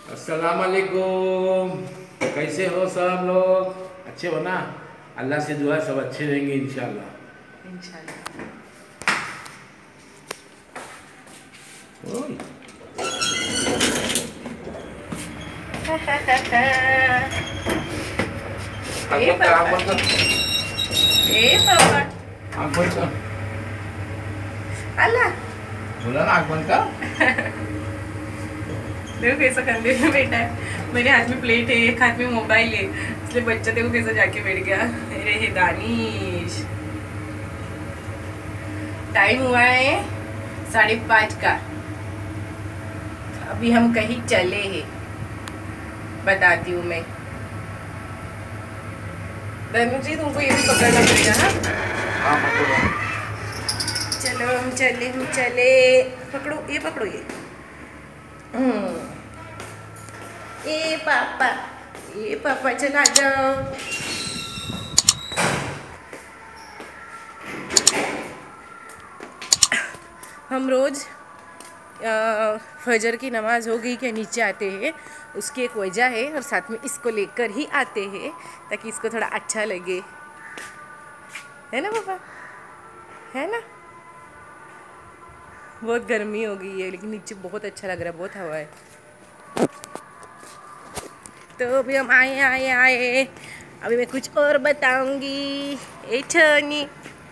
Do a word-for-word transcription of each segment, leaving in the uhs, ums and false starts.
अस्सलाम वालेकुम। कैसे हो सब लोग? अच्छे हो ना? अल्लाह से दुआ सब अच्छे रहेंगे इंशाल्लाह। इंशाल्लाह। ओए, आँख ए बंद कर, आँख पापा, बंद कर, ए पापा, आँख बंद कर। अल्लाह। बोला ना आँख बंद कर। देखो कैसा कंधे में बैठा है, मेरे हाथ में प्लेट है, एक हाथ में मोबाइल है, इसलिए बच्चा देखो कैसा जाके बैठ गया। अरे हे दानिश, टाइम हुआ है साढ़े पाँच का। अभी हम कहीं चले हैं, बताती हूँ मैं। धनु जी तुमको ये भी पकड़ना पड़ेगा। हाँ हाँ पकड़ो। चलो हम चले, हम चले। पकड़ो ये, पकड़ो ये। हम्म, ए पापा, ए पापा चला जाओ। हम रोज़ अ, फजर की नमाज हो गई के नीचे आते हैं, उसकी एक वजह है, और साथ में इसको लेकर ही आते हैं ताकि इसको थोड़ा अच्छा लगे, है ना पापा? है ना? बहुत गर्मी हो गई है लेकिन नीचे बहुत अच्छा लग रहा है, बहुत हवा है। तो अभी हम आए आए आए अभी मैं कुछ और बताऊंगी। ए छनी,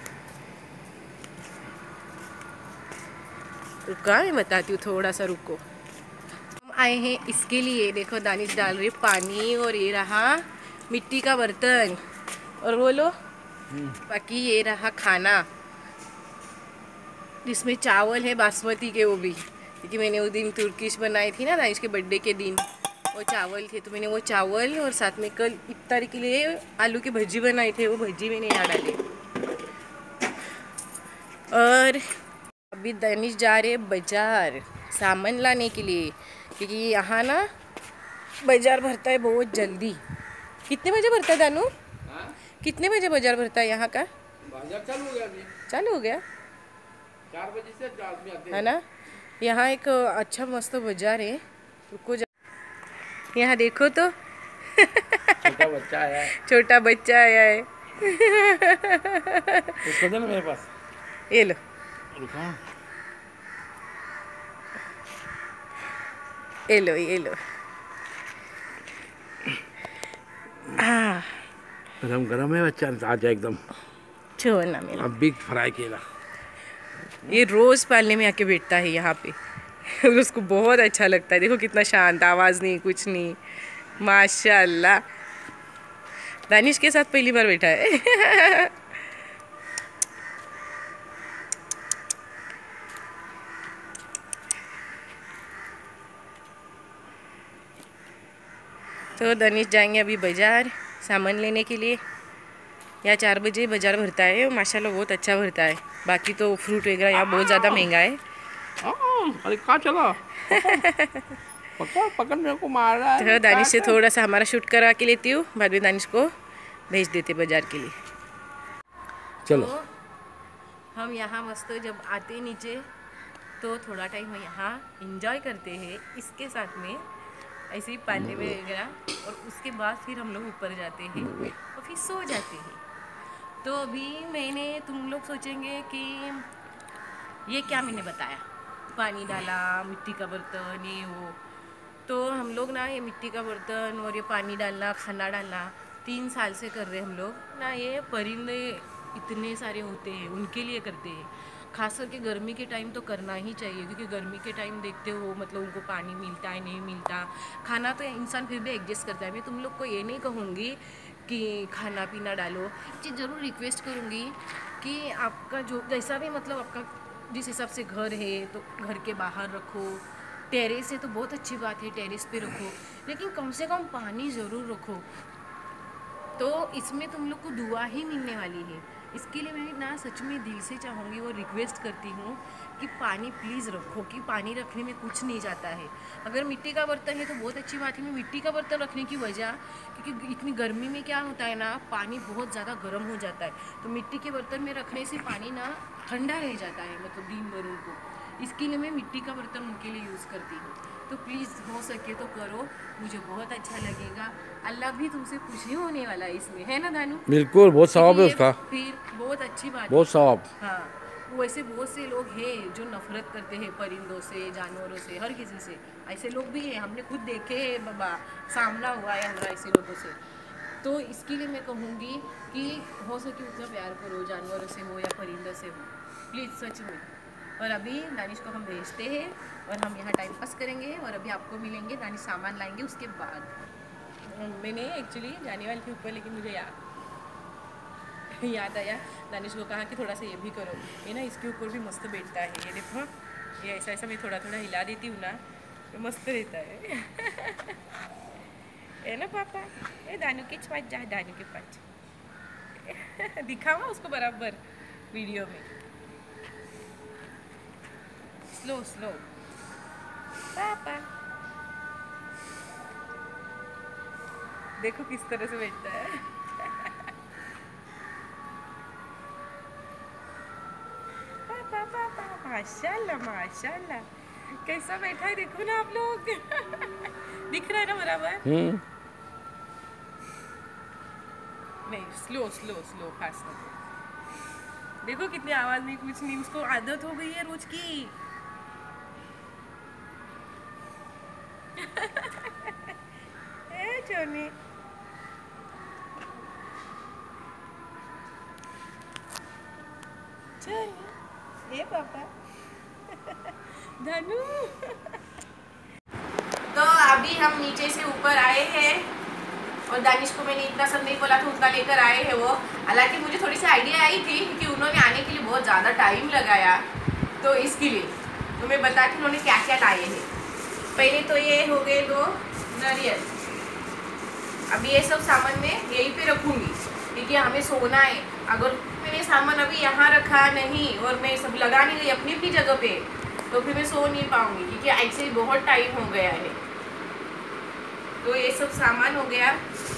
रुका, मैं बताती हूँ, थोड़ा सा रुको। हम आए हैं इसके लिए, देखो दानिश डाल रही पानी, और ये रहा मिट्टी का बर्तन, और बोलो बाकी ये रहा खाना, जिसमें चावल है बासमती के, वो भी क्योंकि मैंने वो दिन तुर्किश बनाई थी ना दानिश के बर्थडे के दिन, वो चावल थे, तो मैंने वो चावल और साथ में कल इफ्तार के लिए आलू की भजी बनाई थे, वो भजी मैंने यहाँ डाली। और अभी दानिश जा रहे बाजार सामान लाने के लिए, क्योंकि यहाँ ना बाजार भरता है बहुत जल्दी। कितने बजे भरता है दानू? हाँ? कितने बजे बाजार भरता है यहाँ का? बाजार चालू हो गया अभी। चालू हो गया चार बजे से आदमी आते है हैं। ना? यहाँ एक अच्छा मस्त बाजार है, रुको जा। यहाँ देखो तो छोटा बच्चा आया है। छोटा बच्चा आया है। उसको दे ना मेरे पास। ये लो, रुका। ये लो, ये लो। हाँ, गरम गरम है बच्चा, ताजा एकदम। छोड़ना मेरा। अब बिग फ्राई केला। ये रोज पालने में आके बैठता है यहाँ पे। उसको बहुत अच्छा लगता है, देखो कितना शांत, आवाज़ नहीं, कुछ नहीं, माशाल्लाह। दानिश के साथ पहली बार बैठा है। तो दानिश जाएंगे अभी बाजार सामान लेने के लिए। यहाँ चार बजे बाजार भरता है, माशाल्लाह बहुत अच्छा भरता है। बाकी तो फ्रूट वगैरह यहाँ बहुत ज़्यादा महंगा है। अरे कहाँ चला? पकड़ पकड़, मेरे को मार रहा है। तो दानिश से थोड़ा सा हमारा शूट करा के लेती हूँ, बाद में दानिश को भेज देते बाजार के लिए। चलो। तो हम यहाँ मस्त जब आते नीचे तो थोड़ा टाइम हम यहाँ इंजॉय करते हैं इसके साथ में, ऐसे ही पानी में वगैरह, और उसके बाद फिर हम लोग ऊपर जाते हैं और फिर सो जाते हैं। तो अभी मैंने, तुम लोग सोचेंगे कि ये क्या मैंने बताया, पानी डाला, मिट्टी का बर्तन, ये वो। तो हम लोग ना ये मिट्टी का बर्तन और ये पानी डालना, खाना डालना तीन साल से कर रहे हैं हम लोग ना। ये परिंदे इतने सारे होते हैं, उनके लिए करते हैं। खास करके गर्मी के टाइम तो करना ही चाहिए, क्योंकि गर्मी के टाइम देखते हो मतलब उनको पानी मिलता है नहीं मिलता, खाना तो इंसान फिर भी एडजस्ट करता है। मैं तुम लोग को ये नहीं कहूँगी कि खाना पीना डालो, जी ज़रूर रिक्वेस्ट करूँगी कि आपका जो जैसा भी मतलब आपका जिस हिसाब से घर है तो घर के बाहर रखो, टेरेस है तो बहुत अच्छी बात है, टेरेस पे रखो, लेकिन कम से कम पानी ज़रूर रखो। तो इसमें तुम लोग को दुआ ही मिलने वाली है। इसके लिए मैं ना सच में दिल से चाहूँगी और रिक्वेस्ट करती हूँ कि पानी प्लीज़ रखो, कि पानी रखने में कुछ नहीं जाता है। अगर मिट्टी का बर्तन है तो बहुत अच्छी बात है। मैं मिट्टी का बर्तन रखने की वजह, क्योंकि इतनी गर्मी में क्या होता है ना, पानी बहुत ज़्यादा गर्म हो जाता है, तो मिट्टी के बर्तन में रखने से पानी ना ठंडा रह जाता है, मतलब दिन भर उनको। इसके लिए मैं मिट्टी का बर्तन उनके लिए यूज़ करती हूँ। तो प्लीज़ हो सके तो करो, मुझे बहुत अच्छा लगेगा। अल्लाह भी तुमसे खुशी होने वाला है इसमें, है ना दानू? बिल्कुल, बहुत सवाब है ये उसका, फिर बहुत अच्छी बात बहुत है। सवाब। हाँ, वैसे बहुत से लोग हैं जो नफरत करते हैं परिंदों से, जानवरों से, हर किसी से। ऐसे लोग भी हैं, हमने खुद देखे हैं बाबा, सामना हुआ है हमारा ऐसे लोगों से। तो इसके लिए मैं कहूँगी कि हो सके उतना प्यार करो, जानवरों से हो या परिंदों से हो, प्लीज़ सच में। और अभी दानिश को हम भेजते हैं और हम यहाँ टाइम पास करेंगे और अभी आपको मिलेंगे, दानिश सामान लाएंगे उसके बाद। मैंने एक्चुअली जाने वाली थी ऊपर, लेकिन मुझे याद याद आया, दानिश को कहा कि थोड़ा सा ये भी करो, ये ना इसके ऊपर भी मस्त बैठता है, ये देखो, ये ऐसा ऐसा मैं थोड़ा थोड़ा हिला देती हूँ ना, तो मस्त रहता है। है ना पापा? ए दानू के पास जा, दानू के पास दिखावा उसको बराबर वीडियो में, स्लो स्लो। पापा देखो किस तरह से बैठता है। पापा पापा माशाल्लाह माशाल्लाह, कैसा बैठा है देखो ना आप लोग। दिख रहा है ना बराबर? हम्म नहीं, स्लो स्लो स्लो, फास्ट मत। देखो कितनी आवाज नहीं, कुछ नहीं, उसको आदत हो गई है रोज की। ए जोनी, जोनी, ए पापा, धनु। तो अभी हम नीचे से ऊपर आए हैं और दानिश को मैंने इतना सब नहीं बोला था, उतना लेकर आए हैं वो। हालांकि मुझे थोड़ी सी आइडिया आई थी कि उन्होंने आने के लिए बहुत ज़्यादा टाइम लगाया, तो इसके लिए तो मैं बताती उन्होंने क्या क्या लाए हैं। पहले तो ये हो गए दो नारियल। अभी ये सब सामान मैं यहीं पे रखूँगी क्योंकि हमें सोना है। अगर मैंने सामान अभी यहाँ रखा नहीं और मैं सब लगा नहीं गई अपनी अपनी जगह पे, तो फिर मैं सो नहीं पाऊँगी क्योंकि ऐसे ही बहुत टाइम हो गया है। तो ये सब सामान हो गया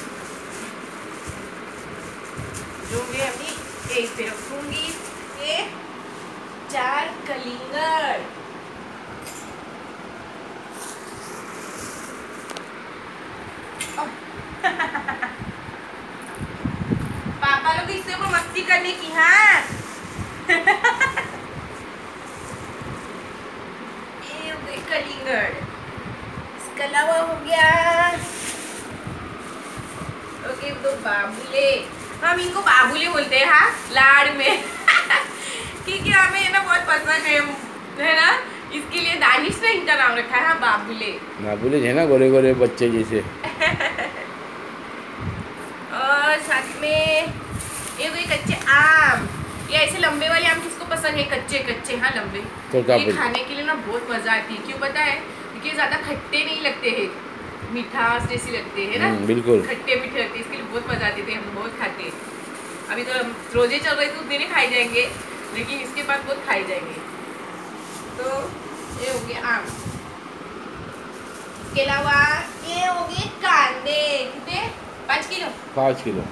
जो मैं अभी एक पे रखूंगी। ये चार कलिंगड़, पापा लोग इससे ऊपर मस्ती करने की। हाँ ये हो गए कलिंगड़। इसके अलावा हो गया ओके दो बाबुले, हम इनको बाबुले बोलते हैं हाँ लाड़ में। क्योंकि हमें ना बहुत पसंद है, है ना, इसके लिए दानिश ने इनका नाम रखा है हाँ बाबुले। बाबुले है ना, गोरे गोरे बच्चे जैसे। और साथ में ये कोई कच्चे आम, ये ऐसे लंबे वाले आम किसको पसंद है? कच्चे कच्चे हाँ लंबे, ये खाने के लिए ना बहुत मजा आती है। क्यों पता है? क्योंकि ज्यादा खट्टे नहीं लगते हैं, मिठास जैसी लगते हैं ना, बिल्कुल खट्टे मीठे लगते हैं, इसके लिए बहुत मजा आती थी, हम बहुत खाते हैं। अभी तो रोजे चल रहे तो उतने नहीं खाए जाएंगे, लेकिन इसके बाद बहुत खाए जाएंगे। तो ये हो गया आम। इसके अलावा ये हो गए कांदे, कितने? पाँच किलो पाँच किलो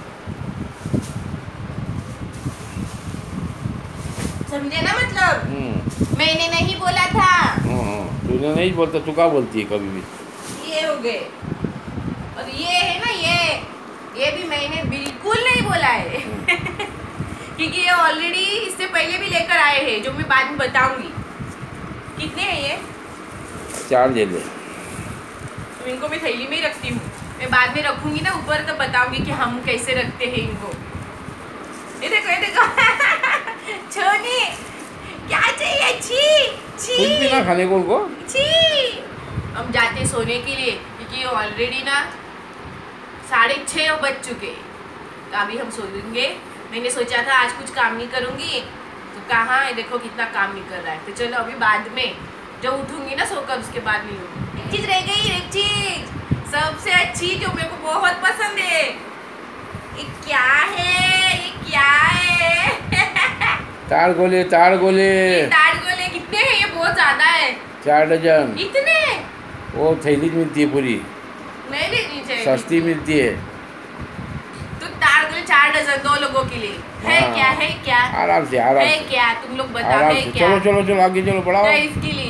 समझे ना? मतलब मैंने नहीं बोला था। तूने नहीं बोलता, तू क्या बोलती है कभी भी। ये हो गए, और ये है ना, ये ये भी मैंने बिल्कुल नहीं बोला है। क्योंकि ये ऑलरेडी इससे पहले भी लेकर आए हैं, जो मैं बाद में बताऊंगी। कितने हैं ये? चार ले ले। तो इनको मैं थैली में ही रखती हूँ, मैं बाद में रखूंगी ना ऊपर, तो बताऊंगी कि हम कैसे रखते हैं इनको। ये देखो ये देखो। छोनी क्या चाहिए? छी छी, कुछ भी ना खाने को उनको। छी। हम जाते सोने के लिए क्योंकि ऑलरेडी ना साढ़े छः बज चुके, तो अभी हम सोएंगे। मैंने सोचा था आज कुछ काम नहीं करूँगी, तो कहाँ है देखो कितना काम नहीं कर रहा है। तो चलो अभी बाद में जब उठूंगी ना सोकर, उसके बाद नहीं लूँगी। एक चीज़ रह गई, एक चीज़ सबसे अच्छी जो मेरे को बहुत पसंद है। ये क्या है? ये क्या है? ताड़ गोले, ताड़ गोले, ताड़ गोले कितने हैं? ये बहुत ज्यादा है, चार डजन। इतने? वो थैली मिलती है पूरी, नहीं लेनी चाहिए, सस्ती मिलती है। तो ताड़ गोले चार डजन दो लोगों के लिए है। हाँ। क्या है? क्या आराम से आराम है? से क्या तुम लोग बताओ आराम है से। क्या? चलो चलो चलो आगे चलो, बढ़ाओ। क्या इसके लिए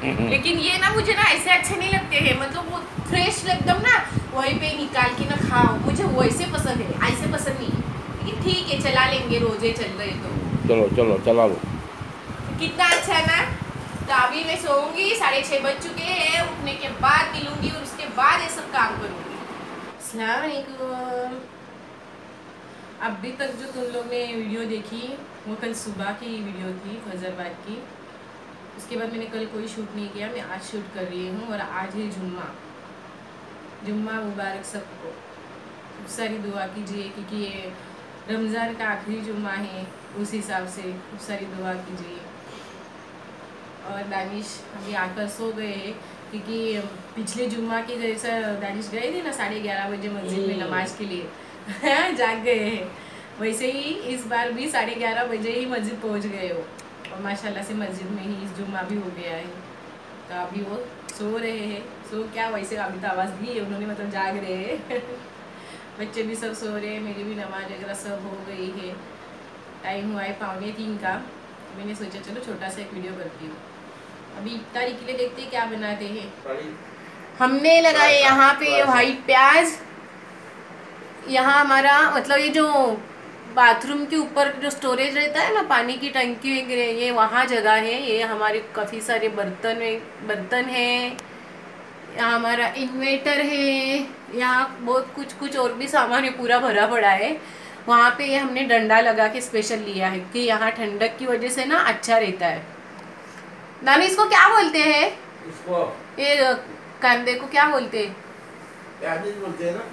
लेकिन ये ना मुझे ना ऐसे अच्छे नहीं लगते हैं, मतलब वो फ्रेश एकदम ना वहीं पे निकाल के ना खाओ, मुझे वैसे पसंद है, ऐसे पसंद नहीं है। लेकिन ठीक है, चला लेंगे, रोजे चल रहे तो। चलो चलो चला लो। कितना अच्छा है ना। तो अभी मैं सोऊंगी, साढ़े छः बज चुके हैं, उठने के बाद मिलूंगी और उसके बाद ये सब काम करूंगी। अस्सलाम वालेकुम। अभी तक जो तुम लोग ने वीडियो देखी वो कल सुबह की वीडियो थी, फजरबाद की। उसके बाद मैंने कल कोई शूट नहीं किया, मैं आज शूट कर रही हूँ। और आज है जुम्मा, जुम्मा मुबारक सबको। खूब सारी दुआ कीजिए क्योंकि ये रमज़ान का आखिरी जुम्मा है, उस हिसाब से खूब सारी दुआ कीजिए। और दानिश अभी आकर सो गए हैं क्योंकि पिछले जुम्मा के जैसा दानिश गए थे ना साढ़े ग्यारह बजे मस्जिद में नमाज के लिए जाग गए हैं, वैसे ही इस बार भी साढ़े ग्यारह बजे ही मस्जिद पहुंच गए हो। और माशाल्लाह से मस्जिद में ही इस जुम्मा भी हो गया है। तो अभी वो सो रहे हैं, सो क्या वैसे अभी तो आवाज़ दी है उन्होंने, मतलब जाग रहे हैं बच्चे भी सब सो रहे हैं, मेरी भी नमाज वगैरह सब हो गई है। टाइम हुआ है पौने तीन का। मैंने सोचा चलो छोटा सा एक वीडियो करती हूँ। अभी इफ्तारी के लिए देखते हैं क्या बनाते हैं। हमने लगाए यहाँ पे वाइट प्याज। यहाँ हमारा मतलब ये जो बाथरूम के ऊपर जो स्टोरेज रहता है ना पानी की टंकी वगैरह, ये वहाँ जगह है। ये हमारे काफ़ी सारे बर्तन बर्तन हैं। यहाँ हमारा इन्वेटर है, यहाँ बहुत कुछ कुछ और भी सामान है, पूरा भरा पड़ा है। वहाँ पे ये हमने डंडा लगा के स्पेशल लिया है कि यहाँ ठंडक की वजह से ना अच्छा रहता है। नानी इसको क्या बोलते हैं? इसको ये कांदे को क्या बोलते हैं? प्याज बोलते हैं ना,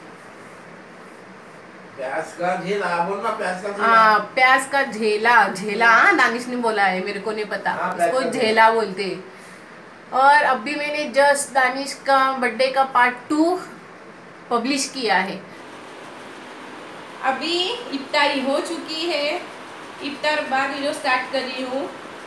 प्याज का झेला बोलना, प्याज का झेला। हाँ, प्याज का झेला। झेला हाँ, दानिश ने बोला है, मेरे को नहीं पता। हाँ, इसको झेला बोलते हैं। और अभी मैंने जस्ट दानिश का बर्थडे का पार्ट टू पब्लिश किया है। अभी इफ्तारी हो चुकी है, इफ्तार बाद वीडियो स्टार्ट कर रही हूँ।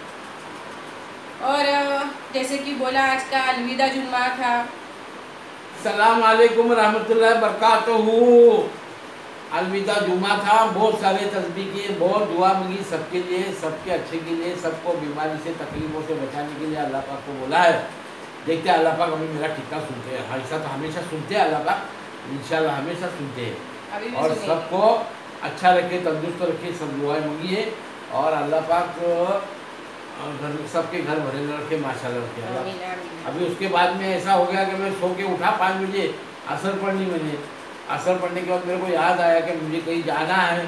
और जैसे कि बोला आज का अलविदा जुम्मा था। सलाम अलैकुम रहमतुल्लाह बरकातहू। अलविदा जुम्मा था, बहुत सारे तस्बीह किए, बहुत दुआ मांगी सबके लिए, सबके अच्छे के लिए, सबको बीमारी से तकलीफों से बचाने के लिए अल्लाह पाक को बोला है। देखते हैं अल्लाह पाक अभी मेरा कितना सुनते हैं। ऐसा तो हमेशा सुनते हैं अल्लाह पाक, इंशाल्लाह हमेशा सुनते हैं। और सबको अच्छा रखे, तंदुरुस्त रखे, सब दुआएं मांगिए और अल्लाह पाक घर सबके घर भरे रखे, माशाल्लाह रखे अल्लाह। अभी उसके बाद में ऐसा हो गया कि मैं सो के उठा पाँच बजे, असर पढ़नी मैंने। असर पढ़ने के बाद मेरे को याद आया कि मुझे कहीं जाना है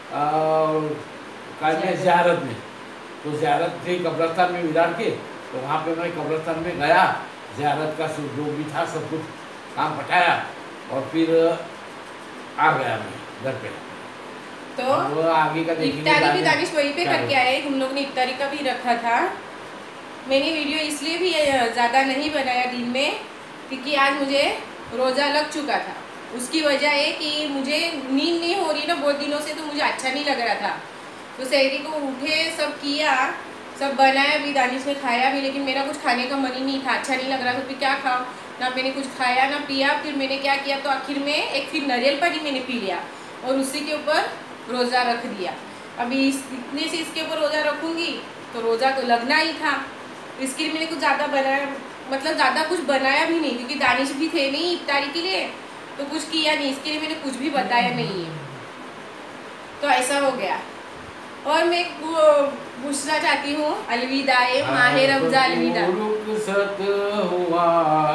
कल में ज़ियारत में। तो ज़ियारत थी कब्रस्तान में विराट के, तो वहाँ पे मैं कब्रस्तान में गया, ज़ियारत का जो भी था सब कुछ काम पटाया और फिर आ गया मैं घर पे। तो आगे का इफ्तारी भी दानिश वहीं पे करके आए। हम लोग ने इफ्तारी का भी रखा था। मैंने वीडियो इसलिए भी ज़्यादा नहीं बनाया दिन में क्योंकि आज मुझे रोज़ा लग चुका था। उसकी वजह है कि मुझे नींद नहीं हो रही ना बहुत दिनों से, तो मुझे अच्छा नहीं लग रहा था। तो सहरी को उठे, सब किया, सब बनाया भी, दानिश ने खाया भी, लेकिन मेरा कुछ खाने का मन ही नहीं था, अच्छा नहीं लग रहा था। फिर क्या खाऊं, ना मैंने कुछ खाया ना पिया। फिर मैंने क्या किया, तो आखिर में एक फिर नारियल पानी मैंने पी लिया और उसी के ऊपर रोज़ा रख दिया। अभी इस इतने से इसके ऊपर रोज़ा रखूँगी तो रोज़ा तो लगना ही था। इसके लिए मैंने कुछ ज़्यादा बनाया, मतलब ज़्यादा कुछ बनाया भी नहीं क्योंकि दानिश भी थे नहीं इफ्तारी के लिए, तो कुछ किया नहीं। इसके लिए मैंने कुछ भी बताया नहीं है। तो ऐसा हो गया। और मैं पूछना चाहती हूँ, अलविदा माहे रमज़ान, अलविदा हुआ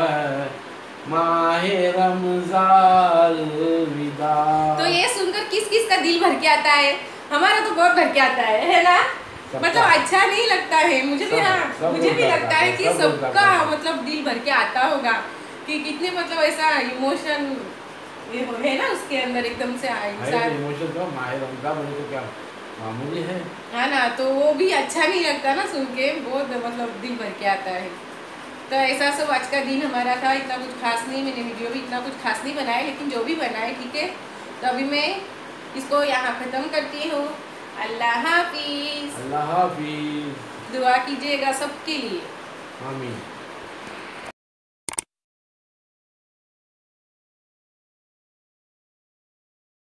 माहे रमज़ान अलविदा। तो ये सुनकर किस किस का दिल भर के आता है? हमारा तो बहुत भर के आता है, है ना? मतलब अच्छा नहीं लगता है मुझे भी। हाँ, मुझे भी लगता है कि सबका मतलब दिल भर के आता होगा कि कितने मतलब ऐसा इमोशन ये है ना उसके अंदर एकदम से इमोशन। तो माहे रमज़ान बोले तो क्या मामूली है, है ना? तो वो भी अच्छा नहीं लगता ना सुन के, बहुत मतलब दिल भर के आता है। तो ऐसा सब आज का दिन हमारा था। इतना कुछ खास नहीं, मैंने वीडियो भी इतना कुछ खास नहीं बनाया, लेकिन जो भी बनाए ठीक है। तो अभी मैं इसको यहाँ ख़त्म करती हूँ। अल्लाह हाफिज़। अल्लाह हाफिज़। दुआ कीजिएगा सबके लिए। आमीन।